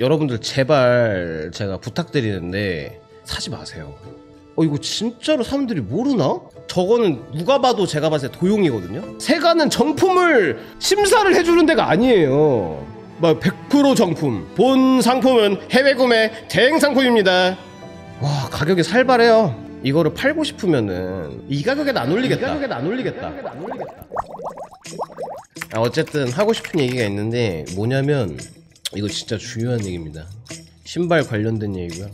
여러분들 제발 제가 부탁드리는데 사지 마세요. 이거 진짜로 사람들이 모르나? 저거는 누가 봐도 제가 봤을 때 도용이거든요. 세가는 정품을 심사를 해주는 데가 아니에요. 막 100% 정품, 본 상품은 해외 구매 대행 상품입니다. 와, 가격이 살벌해요. 이거를 팔고 싶으면은 이 가격엔 안 올리겠다. 어쨌든 하고 싶은 얘기가 있는데 뭐냐면 이거 진짜 중요한 얘기입니다. 신발 관련된 얘기고요.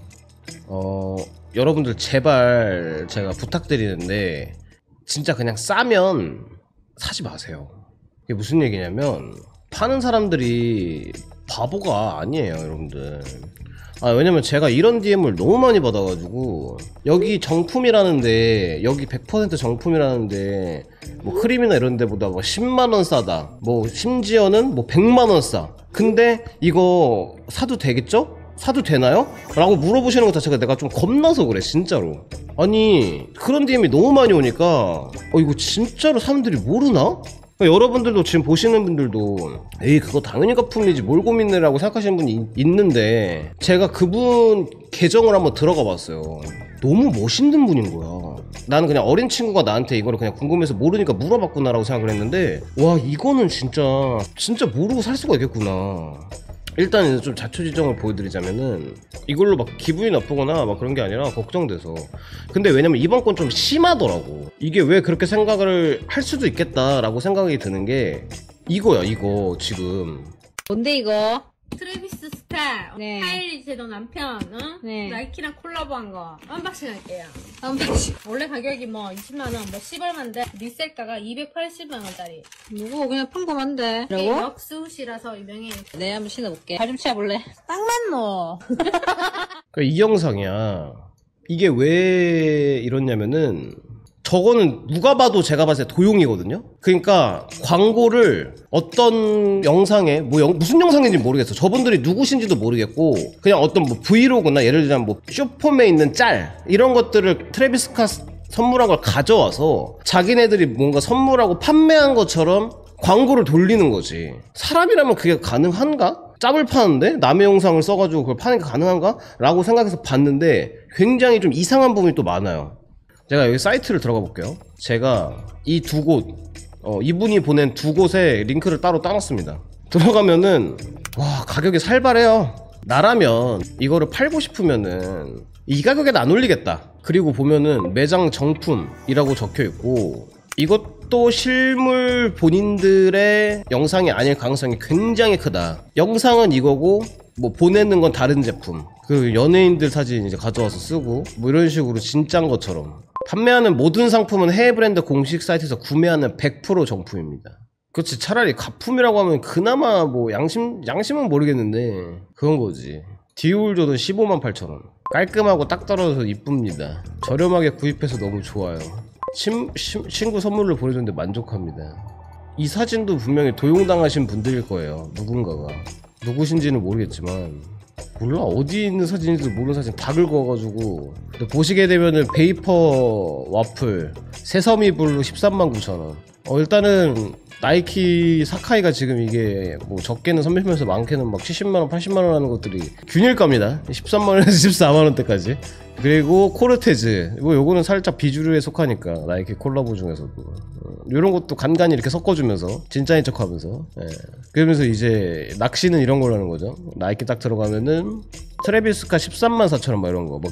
여러분들 제발 제가 부탁드리는데 진짜 그냥 싸면 사지 마세요. 이게 무슨 얘기냐면 파는 사람들이 바보가 아니에요, 여러분들. 왜냐면 제가 이런 DM을 너무 많이 받아가지고 여기 정품이라는데, 여기 100% 정품이라는데 뭐 크림이나 이런 데보다 뭐 10만원 싸다, 뭐 심지어는 뭐 100만원 싸. 근데 이거 사도 되겠죠? 사도 되나요? 라고 물어보시는 것 자체가 내가 좀 겁나서 그래, 진짜로. 아니 그런 DM이 너무 많이 오니까 이거 진짜로 사람들이 모르나? 여러분들도 지금 보시는 분들도 에이 그거 당연히 거품이지 뭘 고민을 하고 생각하시는 분이 있는데, 제가 그분 계정을 한번 들어가 봤어요. 너무 멋있는 분인 거야. 나는 그냥 어린 친구가 나한테 이거를 그냥 궁금해서 모르니까 물어봤구나 라고 생각을 했는데, 와 이거는 진짜 모르고 살 수가 있겠구나. 일단 좀 자초지종을 보여드리자면은 이걸로 막 기분이 나쁘거나 막 그런 게 아니라 걱정돼서. 근데 왜냐면 이번 건 좀 심하더라고. 이게 왜 그렇게 생각을 할 수도 있겠다라고 생각이 드는 게 이거야, 이거 지금. 뭔데 이거? 트래비스 스타, 네. 카일리 제 너 남편, 네. 나이키랑 콜라보한 거 언박싱 할게요. 언박싱. 원래 가격이 뭐 20만원, 뭐 10얼만데 리셀가가 280만원짜리. 누구 그냥 평범한데. 이게 라고? 럭스옷이라서 유명해. 네, 한번 신어볼게. 발 좀 치워볼래? 딱 맞노. 그러니까 이 영상이야. 이게 왜 이러냐면은 저거는 누가 봐도 제가 봤을 때 도용이거든요. 그러니까 광고를 어떤 영상에 무슨 영상인지 모르겠어. 저분들이 누구신지도 모르겠고 그냥 어떤 뭐 브이로그나 예를 들자면 뭐 쇼폼에 있는 짤 이런 것들을 트래비스 스캇 선물한 걸 가져와서 자기네들이 뭔가 선물하고 판매한 것처럼 광고를 돌리는 거지. 사람이라면 그게 가능한가? 짭을 파는데 남의 영상을 써가지고 그걸 파는 게 가능한가? 라고 생각해서 봤는데 굉장히 좀 이상한 부분이 또 많아요. 제가 여기 사이트를 들어가 볼게요. 제가 이 두 곳, 이분이 보낸 두 곳에 링크를 따로 따놨습니다. 들어가면은 와 가격이 살벌해요. 나라면 이거를 팔고 싶으면은 이 가격엔 안 올리겠다. 그리고 보면은 매장 정품이라고 적혀있고 이것도 실물 본인들의 영상이 아닐 가능성이 굉장히 크다. 영상은 이거고 뭐 보내는 건 다른 제품, 그 연예인들 사진 이제 가져와서 쓰고 뭐 이런 식으로 진짜인 것처럼. 판매하는 모든 상품은 해외 브랜드 공식 사이트에서 구매하는 100% 정품입니다. 그렇지, 차라리 가품이라고 하면 그나마 뭐 양심은 모르겠는데 그런 거지. 디올 조던 158,000원. 깔끔하고 딱 떨어져서 이쁩니다. 저렴하게 구입해서 너무 좋아요. 친구 선물로 보내줬는데 만족합니다. 이 사진도 분명히 도용당하신 분들일 거예요. 누군가가. 누구신지는 모르겠지만 몰라, 어디 있는 사진인지도 모르는 사진 다 긁어가지고. 보시게 되면은 베이퍼 와플 세서미 블루 139,000원. 일단은 나이키 사카이가 지금 이게 뭐 적게는 30만원에서 많게는 막 70만원 80만원 하는 것들이 균일가입니다. 13만원에서 14만원대까지. 그리고 코르테즈, 뭐 요거는 살짝 비주류에 속하니까 나이키 콜라보 중에서도 요런 것도 간간히 이렇게 섞어주면서 진짜인 척 하면서, 예. 그러면서 이제 낚시는 이런 걸로 하는 거죠. 나이키 딱 들어가면은 트래비스 스캇 134,000원 막 이런 거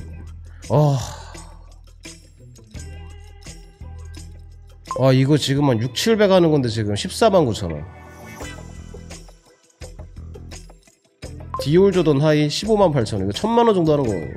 이거 지금 한 6,700 하는 건데 지금 149,000원. 디올 조던 하이 158,000원. 이거 1000만원 정도 하는 거예요.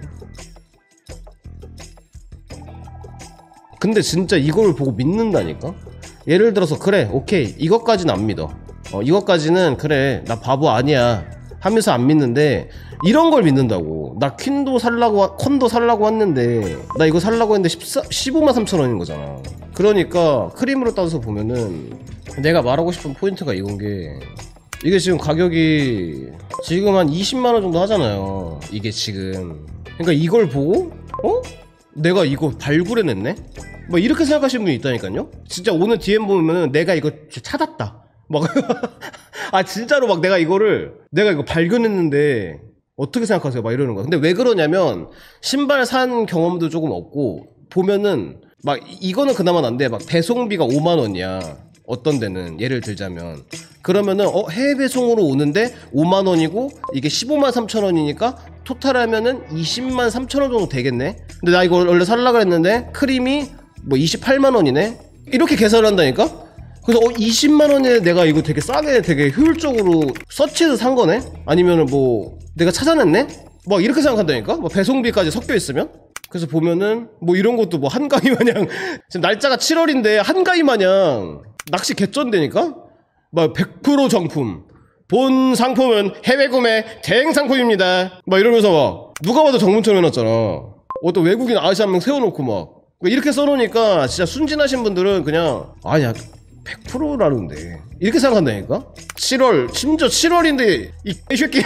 근데 진짜 이걸 보고 믿는다니까? 예를 들어서 그래 오케이 이것까지는 안 믿어. 이것까지는 그래 나 바보 아니야 하면서 안 믿는데 이런 걸 믿는다고. 나 컨도 살라고 왔는데 나 이거 살라고 했는데 153,000원인 거잖아. 그러니까 크림으로 따져서 보면은 내가 말하고 싶은 포인트가 이건 게, 이게 지금 가격이 지금 한 20만원 정도 하잖아요. 이게 지금. 그러니까 이걸 보고 내가 이거 발굴해냈네? 뭐 이렇게 생각하시는 분이 있다니까요? 진짜 오늘 DM 보면은 내가 이거 찾았다 막 진짜로 막 내가 이거 발견했는데 어떻게 생각하세요? 막 이러는 거야. 근데 왜 그러냐면 신발 산 경험도 조금 없고 보면은 막 이거는 그나마 난데 막 배송비가 5만 원이야. 어떤 데는 예를 들자면 그러면은 해외 배송으로 오는데 5만 원이고 이게 15만 3천 원이니까 토탈하면은 20만 3천 원 정도 되겠네. 근데 나 이거 원래 살라 그랬는데 크림이 뭐 28만 원이네. 이렇게 계산을 한다니까? 그래서 20만 원에 내가 이거 되게 싸게 되게 효율적으로 서치해서 산 거네? 아니면은 뭐 내가 찾아냈네? 막 이렇게 생각한다니까? 뭐 배송비까지 섞여 있으면? 그래서 보면은 뭐 이런 것도 뭐 한가위 마냥 지금 날짜가 7월인데 한가위 마냥 낚시 개쩐다니까? 막 100% 정품 본 상품은 해외 구매 대행 상품입니다 막 이러면서 막 누가 봐도 정품처럼 해놨잖아. 어떤 외국인 아저씨 한 명 세워놓고 막 이렇게 써놓으니까 진짜 순진하신 분들은 그냥 아니야 100%라는데 이렇게 생각한다니까? 7월 심지어 7월인데 이 새끼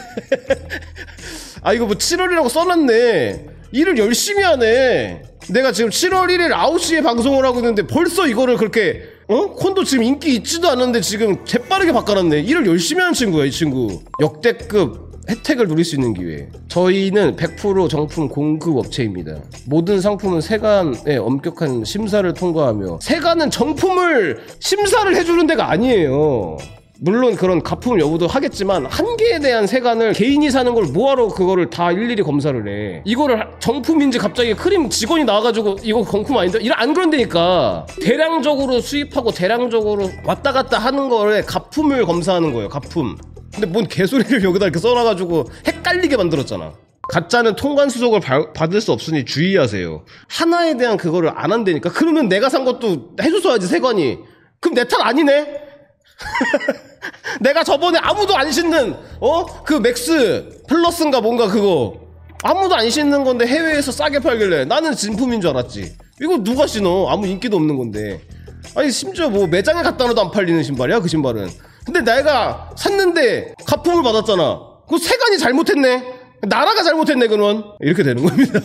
아 이거 뭐 7월이라고 써놨네. 일을 열심히 하네. 내가 지금 7월 1일 9시에 방송을 하고 있는데 벌써 이거를 그렇게 콘도 지금 인기 있지도 않은데 지금 재빠르게 바꿔놨네. 일을 열심히 하는 친구야 이 친구. 역대급 혜택을 누릴 수 있는 기회. 저희는 100% 정품 공급 업체입니다. 모든 상품은 세관의 엄격한 심사를 통과하며 세관은 정품을 심사를 해주는 데가 아니에요. 물론 그런 가품 여부도 하겠지만 한계에 대한 세관을 개인이 사는 걸 뭐하러 그거를 다 일일이 검사를 해. 이거를 정품인지 갑자기 크림 직원이 나와가지고 이거 정품 아닌데 안 그런다니까. 대량적으로 수입하고 대량적으로 왔다 갔다 하는 거에 가품을 검사하는 거예요. 가품. 근데 뭔 개소리를 여기다 이렇게 써놔가지고 헷갈리게 만들었잖아. 가짜는 통관 수속을 받을 수 없으니 주의하세요. 하나에 대한 그거를 안 한다니까. 그러면 내가 산 것도 해줘서야지 세관이. 그럼 내 탓 아니네? 내가 저번에 아무도 안 신는 그 맥스 플러스인가 뭔가 그거 아무도 안 신는 건데 해외에서 싸게 팔길래 나는 진품인 줄 알았지. 이거 누가 신어? 아무 인기도 없는 건데. 아니 심지어 뭐 매장에 갖다 놔도 안 팔리는 신발이야 그 신발은. 근데 내가 샀는데 가품을 받았잖아. 그거 세관이 잘못했네. 나라가 잘못했네 그건. 이렇게 되는 겁니다.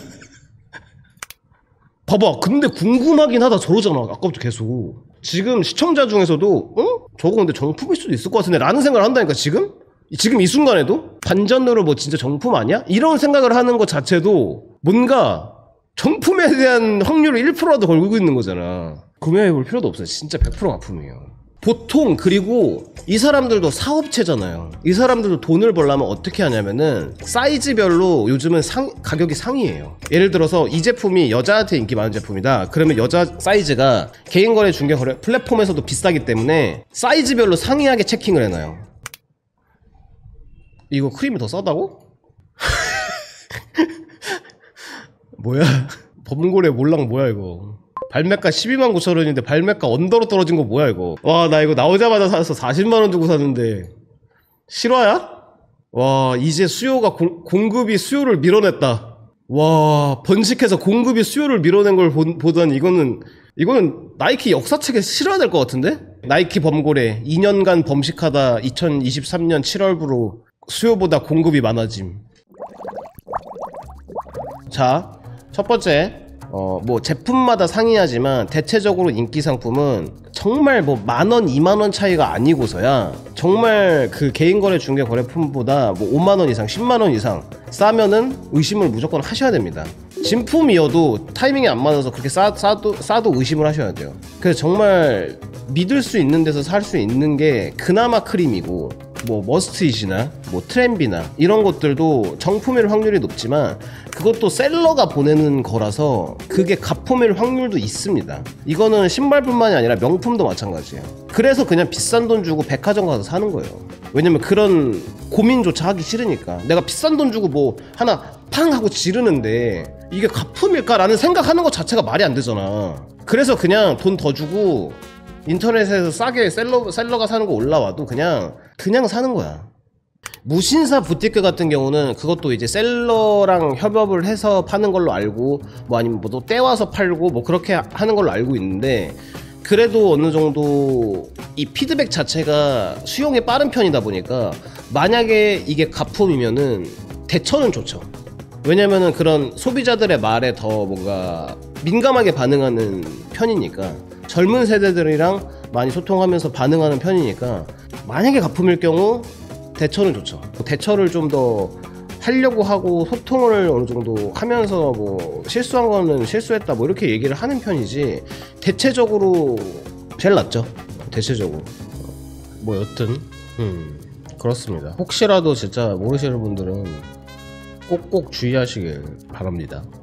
봐봐. 근데 궁금하긴 하다 저러잖아. 아까부터 계속. 지금 시청자 중에서도 저거 근데 정품일 수도 있을 것 같은데 라는 생각을 한다니까 지금 이 순간에도 반전으로 뭐 진짜 정품 아니야? 이런 생각을 하는 것 자체도 뭔가 정품에 대한 확률을 1%라도 걸고 있는 거잖아. 구매해볼 필요도 없어요. 진짜 100% 가품이에요. 보통 그리고 이 사람들도 사업체잖아요. 이 사람들도 돈을 벌려면 어떻게 하냐면은 사이즈별로 요즘은 가격이 상이에요. 예를 들어서 이 제품이 여자한테 인기 많은 제품이다. 그러면 여자 사이즈가 개인거래 중개거래 플랫폼에서도 비싸기 때문에 사이즈별로 상이하게 체킹을 해놔요. 이거 크림이 더 싸다고? 뭐야? 범고래 몰랑 뭐야 이거. 발매가 12만 9천 원인데 발매가 언더로 떨어진 거 뭐야 이거. 와 나 이거 나오자마자 사서 40만 원 주고 샀는데 실화야? 와 이제 수요가 공급이 수요를 밀어냈다. 와 번식해서 공급이 수요를 밀어낸 걸 보다니 이거는 나이키 역사책에 실어야 될 것 같은데? 나이키 범고래 2년간 범식하다 2023년 7월부로 수요보다 공급이 많아짐. 자 첫 번째 뭐 제품마다 상이하지만 대체적으로 인기 상품은 정말 뭐 만원, 2만원 차이가 아니고서야 정말 그 개인거래 중개거래품보다 뭐 5만원 이상, 10만원 이상 싸면은 의심을 무조건 하셔야 됩니다. 진품이어도 타이밍이 안 맞아서 그렇게 싸도 의심을 하셔야 돼요. 그래서 정말 믿을 수 있는 데서 살 수 있는 게 그나마 크림이고 뭐 머스트잇이나 뭐 트렌비나 이런 것들도 정품일 확률이 높지만 그것도 셀러가 보내는 거라서 그게 가품일 확률도 있습니다. 이거는 신발뿐만이 아니라 명품도 마찬가지예요. 그래서 그냥 비싼 돈 주고 백화점 가서 사는 거예요. 왜냐면 그런 고민조차 하기 싫으니까. 내가 비싼 돈 주고 뭐 하나 팡 하고 지르는데 이게 가품일까라는 생각하는 것 자체가 말이 안 되잖아. 그래서 그냥 돈 더 주고 인터넷에서 싸게 셀러가 사는 거 올라와도 그냥 사는 거야. 무신사 부티크 같은 경우는 그것도 이제 셀러랑 협업을 해서 파는 걸로 알고 뭐 아니면 뭐 또 떼와서 팔고 뭐 그렇게 하는 걸로 알고 있는데 그래도 어느 정도 이 피드백 자체가 수용이 빠른 편이다 보니까 만약에 이게 가품이면은 대처는 좋죠. 왜냐면은 그런 소비자들의 말에 더 뭔가 민감하게 반응하는 편이니까 젊은 세대들이랑 많이 소통하면서 반응하는 편이니까 만약에 가품일 경우 대처는 좋죠. 대처를 좀 더 하려고 하고 소통을 어느 정도 하면서 뭐 실수한 거는 실수했다 뭐 이렇게 얘기를 하는 편이지 대체적으로 제일 낫죠. 대체적으로. 뭐 여튼 그렇습니다. 혹시라도 진짜 모르시는 분들은 꼭꼭 주의하시길 바랍니다.